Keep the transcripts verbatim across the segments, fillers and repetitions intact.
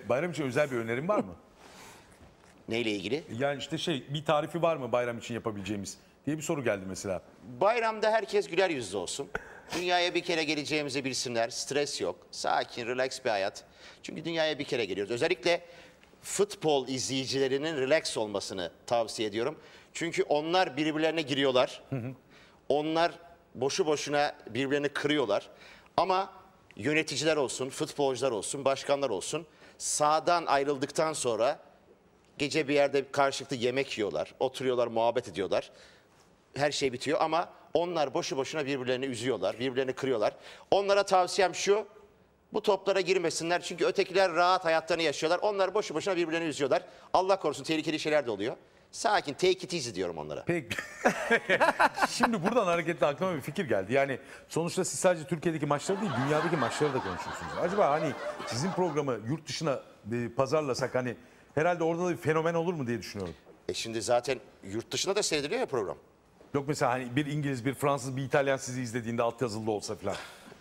bayram için özel bir önerin var mı? Neyle ilgili? Yani işte şey, bir tarifi var mı bayram için yapabileceğimiz diye bir soru geldi mesela. Bayramda herkes güler yüzlü olsun. Dünyaya bir kere geleceğimizi bilsinler. Stres yok. Sakin, relax bir hayat. Çünkü dünyaya bir kere geliyoruz. Özellikle futbol izleyicilerinin relax olmasını tavsiye ediyorum. Çünkü onlar birbirlerine giriyorlar. Hı hı. Onlar boşu boşuna birbirlerini kırıyorlar. Ama yöneticiler olsun, futbolcular olsun, başkanlar olsun sahadan ayrıldıktan sonra gece bir yerde karşılıklı yemek yiyorlar, oturuyorlar, muhabbet ediyorlar. Her şey bitiyor ama onlar boşu boşuna birbirlerini üzüyorlar, birbirlerini kırıyorlar. Onlara tavsiyem şu, bu toplara girmesinler çünkü ötekiler rahat hayatlarını yaşıyorlar. Onlar boşu boşuna birbirlerini üzüyorlar. Allah korusun tehlikeli şeyler de oluyor. Sakin, take it easy diyorum onlara. Peki. Şimdi buradan hareketle aklıma bir fikir geldi. Yani sonuçta siz sadece Türkiye'deki maçları değil, dünyadaki maçları da konuşuyorsunuz. Acaba hani sizin programı yurt dışına e, pazarlasak hani herhalde orada da bir fenomen olur mu diye düşünüyorum. E şimdi zaten yurt dışında da seyrediliyor ya program. Yok mesela hani bir İngiliz, bir Fransız, bir İtalyan sizi izlediğinde altyazılı olsa falan.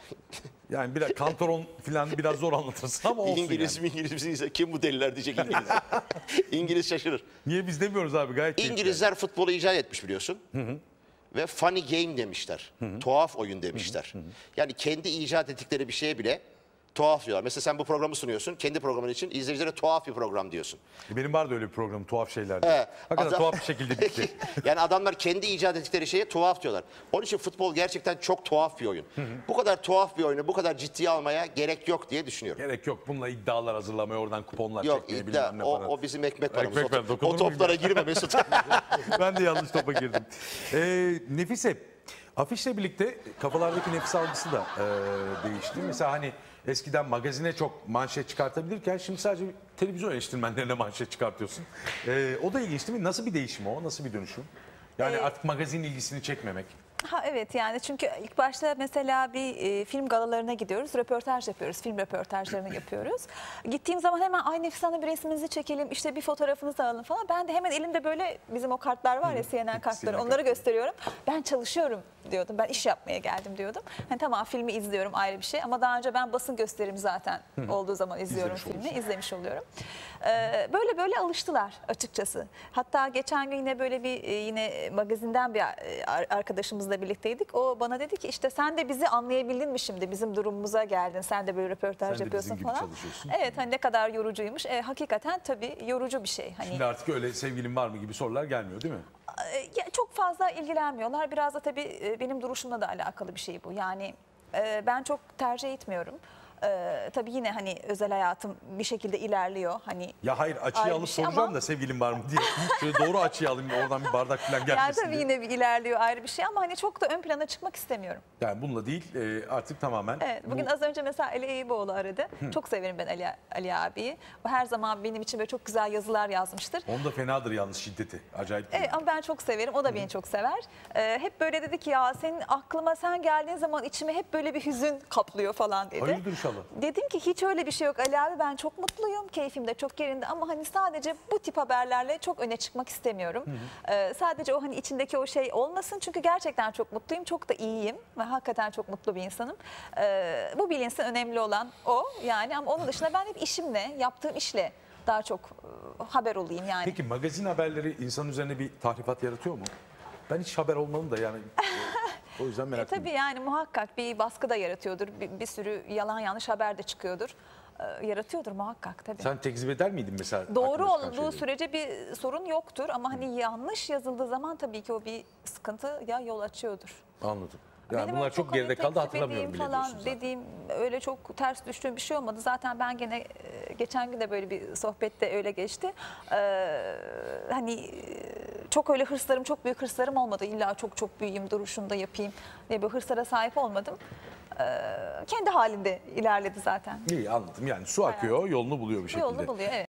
Yani biraz kantoron falan biraz zor anlatırsın ama olsun İngiliz yani. mi İngiliz mi ise kim bu deliler diyecek İngiliz. İngiliz şaşırır. Niye biz demiyoruz abi gayet keyifli. İngilizler futbolu icat etmiş biliyorsun. Hı hı. Ve funny game demişler. Hı hı. Tuhaf oyun demişler. Hı hı. Yani kendi icat ettikleri bir şeye bile tuhaf diyorlar. Mesela sen bu programı sunuyorsun. Kendi programın için izleyicilere tuhaf bir program diyorsun. Benim vardı öyle bir program tuhaf şeyler diye. He, Hakikaten adam... tuhaf bir şekilde bitti. Yani adamlar kendi icat ettikleri şeye tuhaf diyorlar. Onun için futbol gerçekten çok tuhaf bir oyun. Hı hı. Bu kadar tuhaf bir oyunu bu kadar ciddiye almaya gerek yok diye düşünüyorum. Gerek yok. Bununla iddialar hazırlamaya, oradan kuponlar yok, çekmeye iddia, bilmem ne o, para. o bizim ekmek paramız. Ekmek o, o toplara girme Mesut. Ben de yanlış topa girdim. Ee, Nefise, afişle birlikte kafalardaki nefis algısı da e, değişti. Mesela hani eskiden magazine çok manşet çıkartabilirken şimdi sadece televizyon eleştirmenlerine manşet çıkartıyorsun. Ee, o da ilginç değil mi? Nasıl bir değişim o? Nasıl bir dönüşüm? Yani Ee, artık magazin ilgisini çekmemek. Ha evet yani çünkü ilk başta mesela bir e, film galalarına gidiyoruz, röportaj yapıyoruz, film röportajlarını yapıyoruz. Gittiğim zaman hemen ay Nefise Hanım bir resminizi çekelim, işte bir fotoğrafınızı alalım falan. Ben de hemen elimde böyle bizim o kartlar var ya C N N kartları, onları gösteriyorum. Ben çalışıyorum diyordum, ben iş yapmaya geldim diyordum. Hani tamam filmi izliyorum ayrı bir şey ama daha önce ben basın gösterim zaten olduğu zaman izliyorum İzlemiş filmi, olursun. izlemiş oluyorum. Ee, böyle böyle alıştılar açıkçası. Hatta geçen gün yine böyle bir e, yine magazinden bir e, arkadaşımızla birlikteydik. O bana dedi ki işte sen de bizi anlayabildin mi şimdi? Bizim durumumuza geldin. Sen de böyle röportaj Sen de yapıyorsun bizim gibi falan. çalışıyorsun. Evet hani ne kadar yorucuymuş. E, hakikaten tabii yorucu bir şey. Hani Şimdi artık öyle sevgilin var mı gibi sorular gelmiyor değil mi? e, ya çok fazla ilgilenmiyorlar. Biraz da tabii e, benim duruşumla da alakalı bir şey bu. Yani e, ben çok tercih etmiyorum. Ee, tabii yine hani özel hayatım bir şekilde ilerliyor. Hani Ya hayır açıyı ayrı alıp bir şey soracağım ama- da sevgilin var mı diye. Şöyle doğru açıyı alayım da oradan bir bardak falan gelmesin Yani tabii diye. yine bir ilerliyor ayrı bir şey ama hani çok da ön plana çıkmak istemiyorum. Yani bununla değil e, artık tamamen. Evet, bugün bu... az önce mesela Ali Eyüboğlu aradı. Çok severim ben Ali, Ali abiyi. O her zaman benim için böyle çok güzel yazılar yazmıştır. Onda fenadır yalnız şiddeti. Acayip. Evet, ama ben çok severim. O da beni çok sever. Ee, hep böyle dedi ki ya senin aklıma sen geldiğin zaman içime hep böyle bir hüzün kaplıyor falan dedi. Hayırdır inşallah. Dedim ki hiç öyle bir şey yok Ali abi, ben çok mutluyum, keyfim de çok yerinde ama hani sadece bu tip haberlerle çok öne çıkmak istemiyorum. Hı hı. Ee, sadece o hani içindeki o şey olmasın çünkü gerçekten çok mutluyum, çok da iyiyim ve hakikaten çok mutlu bir insanım. Ee, bu bilinsin, önemli olan o yani, ama onun dışında ben hep işimle, yaptığım işle daha çok e, haber olayım yani. Peki magazin haberleri insan üzerine bir tahrifat yaratıyor mu? Ben hiç haber olmadım da yani o yüzden merak E, tabii ediyorum. yani muhakkak bir baskı da yaratıyordur, bir, bir sürü yalan yanlış haber de çıkıyordur. Ee, yaratıyordur muhakkak tabii. Sen tekzip eder miydin mesela? Doğru aklına çıkan olduğu şeyleri? sürece bir sorun yoktur ama hani yanlış yazıldığı zaman tabii ki o bir sıkıntıya yol açıyordur. Anladım. Yani Benim bunlar öyle çok hani geride kaldı, tekzip hatırlamıyorum edeyim bile falan diyorsun zaten. dediğim, öyle çok ters düştüğüm bir şey olmadı. Zaten ben gene e, geçen gün de böyle bir sohbette öyle geçti. Ee, hani e, çok öyle hırslarım, çok büyük hırslarım olmadı. İlla çok çok büyüyeyim, duruşunda yapayım diye bir hırslara sahip olmadım. Ee, kendi halinde ilerledi zaten. İyi anladım, yani su akıyor, yolunu buluyor bir şekilde. Yolunu buluyor, evet.